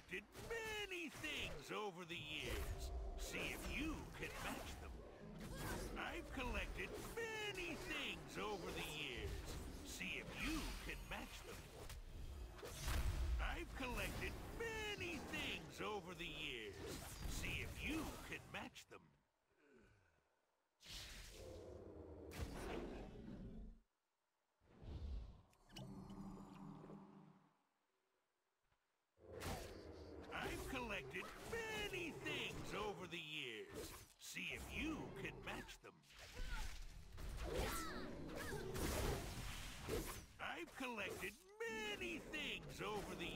collected many things over the years. See if you can match them. I've collected many things over the years. See if you can match them. I've collected many things over the years. See if you can match them. I've collected many things over the years. See if you can match them. I've collected many things over the